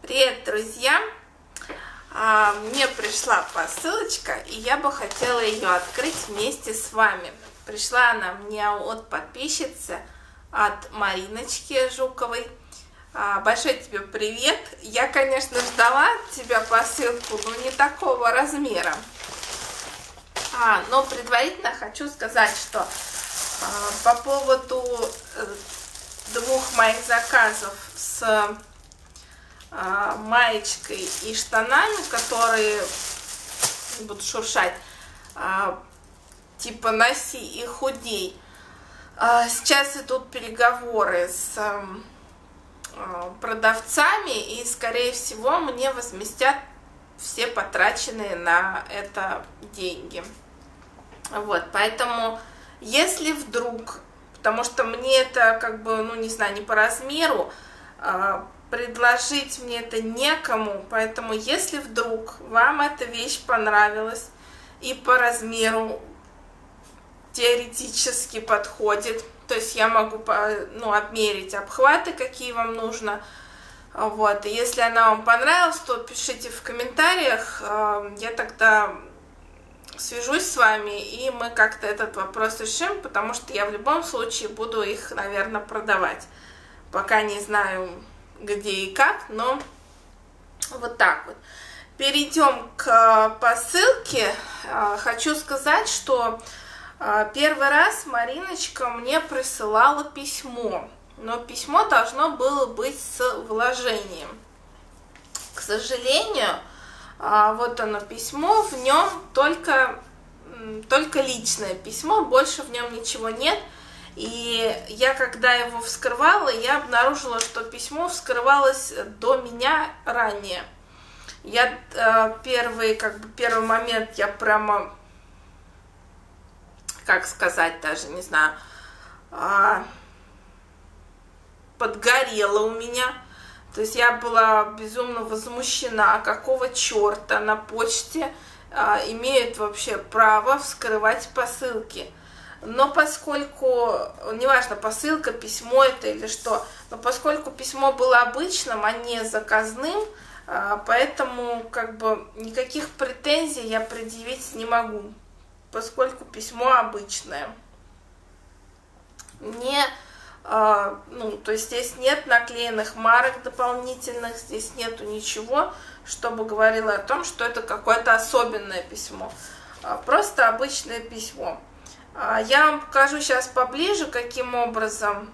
Привет, друзья! Мне пришла посылочка, и я бы хотела ее открыть вместе с вами. Пришла она мне от подписчицы, от Мариночки Жуковой. Большой тебе привет! Я, конечно, ждала от тебя посылку, но не такого размера. Но предварительно хочу сказать, что по поводу двух моих заказов с маечкой и штанами, которые, не буду шуршать, типа носи и худей. Сейчас идут переговоры с продавцами, и, скорее всего, мне возместят все потраченные на это деньги. Вот, поэтому, если вдруг, потому что мне это, как бы, ну, не знаю, не по размеру, предложить мне это некому, поэтому если вдруг вам эта вещь понравилась и по размеру теоретически подходит, то есть я могу, ну, обмерить обхваты, какие вам нужно, вот, и если она вам понравилась, то пишите в комментариях, я тогда свяжусь с вами, и мы как-то этот вопрос решим, потому что я в любом случае буду их, наверное, продавать, пока не знаю, где и как, но вот так вот. Перейдем к посылке. Хочу сказать, что первый раз Мариночка мне присылала письмо, но письмо должно было быть с вложением. К сожалению, вот оно письмо, в нем только личное письмо, больше в нем ничего нет. И я, когда его вскрывала, я обнаружила, что письмо вскрывалось до меня ранее. Я первый момент я прямо, как сказать, даже не знаю, подгорела у меня. То есть я была безумно возмущена, какого черта на почте имеют вообще право вскрывать посылки. Но поскольку, неважно, посылка, письмо это или что, но поскольку письмо было обычным, а не заказным, поэтому как бы никаких претензий я предъявить не могу, поскольку письмо обычное. То есть здесь нет наклеенных марок дополнительных, здесь нету ничего, чтобы говорило о том, что это какое-то особенное письмо. Просто обычное письмо. Я вам покажу сейчас поближе, каким образом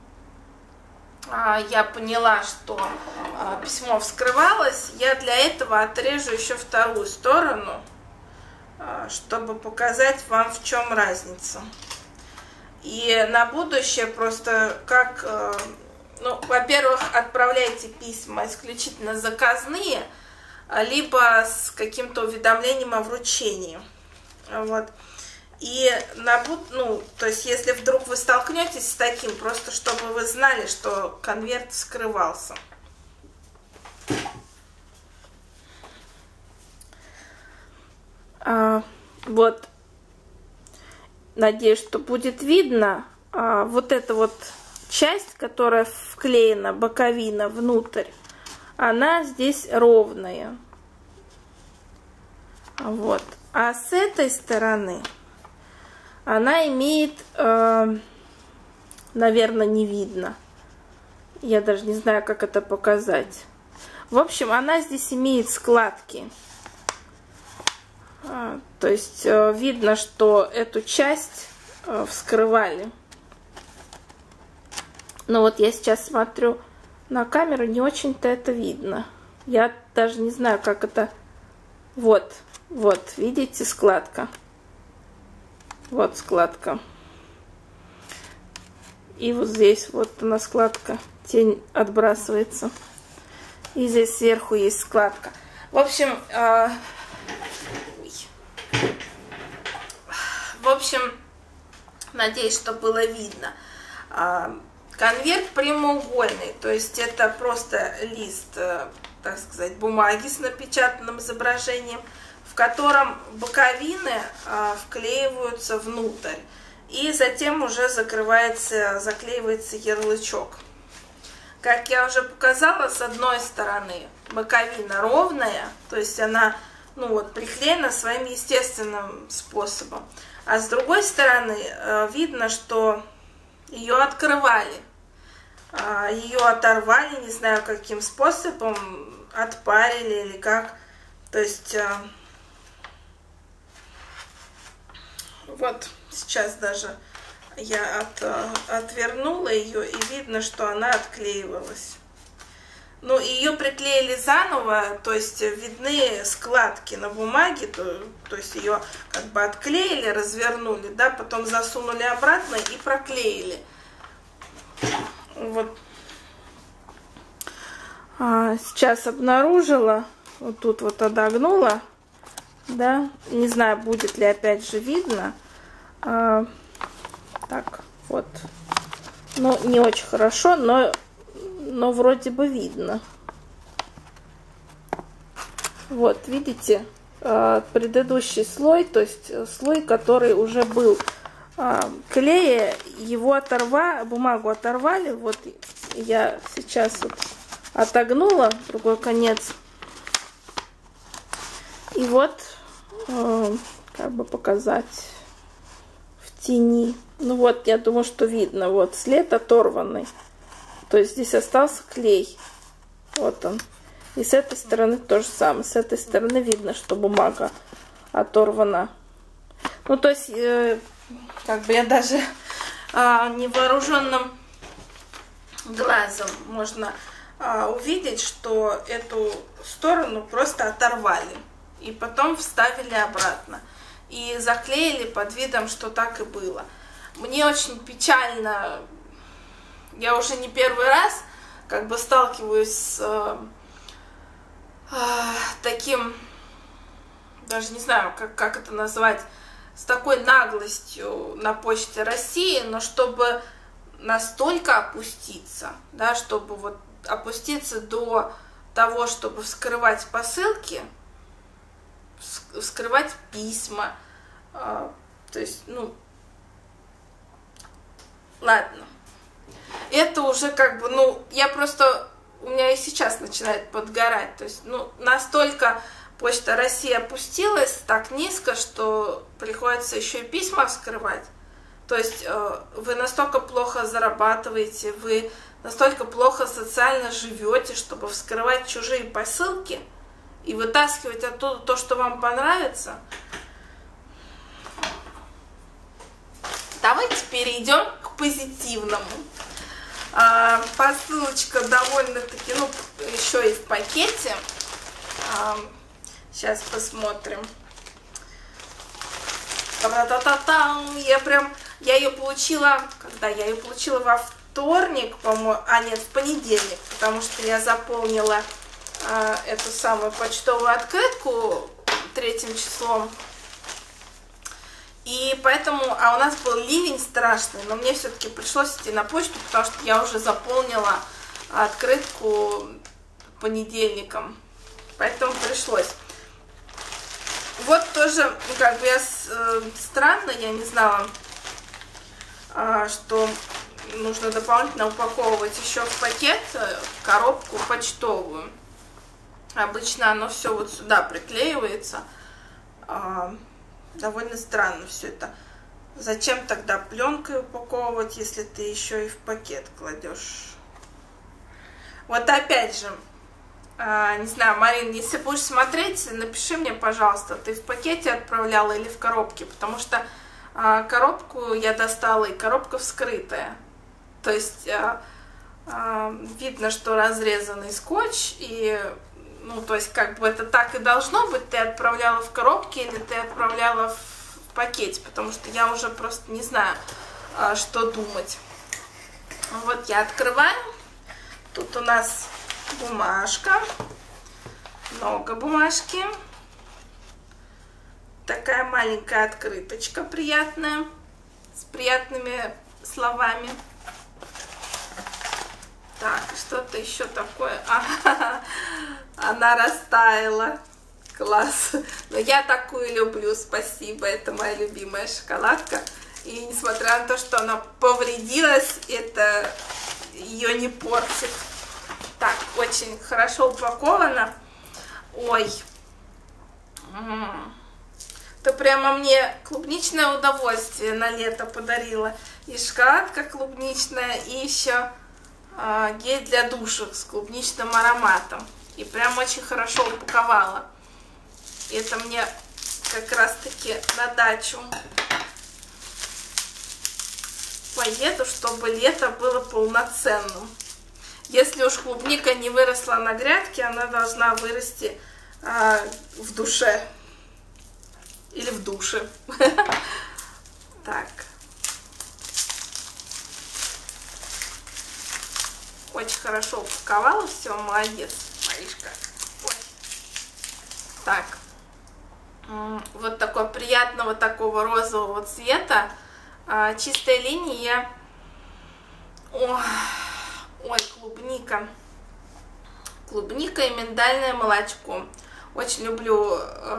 я поняла, что письмо вскрывалось. Я для этого отрежу еще вторую сторону, чтобы показать вам, в чем разница. И на будущее просто как, во-первых, отправляйте письма исключительно заказные, либо с каким-то уведомлением о вручении. Вот. И то есть, если вдруг вы столкнетесь с таким, просто чтобы вы знали, что конверт вскрывался. Вот, надеюсь, что будет видно. Вот эта вот часть, которая вклеена, боковина внутрь, она здесь ровная. Вот. А с этой стороны она имеет, наверное, не видно. Я даже не знаю, как это показать. В общем, она здесь имеет складки. То есть видно, что эту часть вскрывали. Но вот я сейчас смотрю на камеру, не очень-то это видно. Я даже не знаю, как это... Вот, видите, складка. Вот складка. И вот здесь вот она складка. Тень отбрасывается. И здесь сверху есть складка. В общем, надеюсь, что было видно. Конверт прямоугольный. То есть это просто лист, так сказать, бумаги с напечатанным изображением, в котором боковины вклеиваются внутрь, и затем уже заклеивается ярлычок. как я уже показала, с одной стороны боковина ровная, то есть она, ну вот, приклеена своим естественным способом. А с другой стороны видно, что ее открывали. Ее оторвали, не знаю каким способом, отпарили или как. То есть вот сейчас даже я отвернула ее, и видно, что она отклеивалась. Ну, ее приклеили заново, то есть видны складки на бумаге, то есть ее как бы отклеили, развернули, да, потом засунули обратно и проклеили. Вот. Сейчас обнаружила, вот тут вот отогнула, да, не знаю, будет ли опять же видно. Так, вот. Ну, не очень хорошо, но вроде бы видно. Вот, видите, предыдущий слой, то есть слой, который уже был клея, его бумагу оторвали. Вот я сейчас вот отогнула другой конец. И вот, как бы показать в тени. Ну вот, я думаю, что видно. Вот след оторванный. То есть здесь остался клей. Вот он. И с этой стороны то же самое. С этой стороны видно, что бумага оторвана. Ну, то есть, как бы я даже невооруженным глазом можно увидеть, что эту сторону просто оторвали. И потом вставили обратно. И заклеили под видом, что так и было. Мне очень печально. Я уже не первый раз как бы сталкиваюсь с таким, даже не знаю, как это назвать, с такой наглостью на Почте России, но чтобы настолько опуститься, да, чтобы вот опуститься до того, чтобы вскрывать посылки, вскрывать письма, то есть, ну, ладно. Это уже как бы, ну, я просто, у меня и сейчас начинает подгорать. То есть, ну, настолько Почта России опустилась так низко, что приходится еще и письма вскрывать. То есть вы настолько плохо зарабатываете, вы настолько плохо социально живете, чтобы вскрывать чужие посылки и вытаскивать оттуда то, что вам понравится. Давайте перейдем к позитивному. Посылочка довольно-таки, ну, еще и в пакете. Сейчас посмотрим. Я ее получила, когда я ее получила во вторник, по-моему, нет, в понедельник, потому что я заполнила эту самую почтовую открытку 3 числом. И поэтому, у нас был ливень страшный, но мне все-таки пришлось идти на почту, потому что я уже заполнила открытку понедельником, поэтому пришлось. Вот тоже, как бы странно, я не знала, что нужно дополнительно упаковывать еще в пакет коробку почтовую. Обычно оно все вот сюда приклеивается. Довольно странно все это. Зачем тогда пленкой упаковывать, если ты еще и в пакет кладешь? Вот опять же, не знаю, Марин, если будешь смотреть, напиши мне, пожалуйста, ты в пакете отправляла или в коробке, потому что коробку я достала, и коробка вскрытая. То есть видно, что разрезанный скотч, и, ну, то есть как бы это так и должно быть, ты отправляла в коробке или ты отправляла в пакете, потому что я уже просто не знаю, что думать. Вот я открываю, тут у нас бумажка, много бумажки, такая маленькая открыточка приятная, с приятными словами. Так, что-то еще такое. Она растаяла. Класс. Но я такую люблю, спасибо. Это моя любимая шоколадка. И несмотря на то, что она повредилась, это ее не портит. Так, очень хорошо упаковано. Ой. Это прямо мне клубничное удовольствие на лето подарила. И шоколадка клубничная, и еще гель для душа с клубничным ароматом. И прям очень хорошо упаковала. И это мне как раз таки на дачу поеду, чтобы лето было полноценным. Если уж клубника не выросла на грядке, она должна вырасти в душе. Или в душе. Так. Очень хорошо упаковала, все, молодец, Маришка. Ой. Так. Вот такой приятного такого розового цвета. Чистая линия. Ой, клубника. Клубника и миндальное молочко. Очень люблю...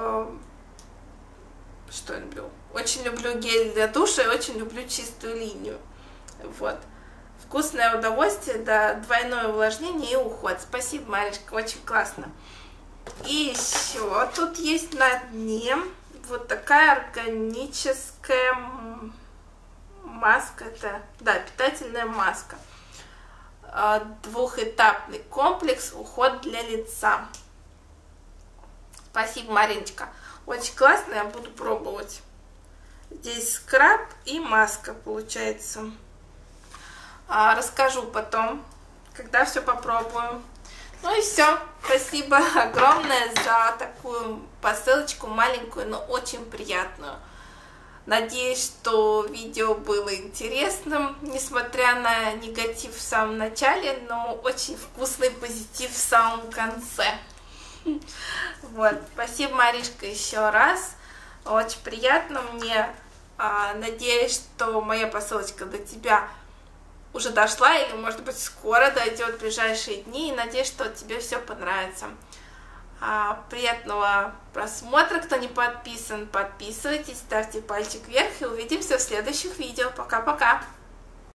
Что я люблю? Очень люблю гель для душа и очень люблю чистую линию. Вот. Вкусное удовольствие, да, двойное увлажнение и уход. Спасибо, Маришка, очень классно. И еще тут есть на дне вот такая органическая маска. Это, да, питательная маска. Двухэтапный комплекс уход для лица. Спасибо, Мариночка. Очень классно, я буду пробовать. Здесь скраб и маска получается. Расскажу потом, когда все попробую. Ну и все. Спасибо огромное за такую посылочку, маленькую, но очень приятную. Надеюсь, что видео было интересным, несмотря на негатив в самом начале, но очень вкусный позитив в самом конце. Вот, спасибо, Маришка, еще раз. Очень приятно мне. Надеюсь, что моя посылочка до тебя уже дошла, или, может быть, скоро дойдет в ближайшие дни. И надеюсь, что тебе все понравится. Приятного просмотра. Кто не подписан, подписывайтесь, ставьте пальчик вверх. И увидимся в следующих видео. Пока-пока.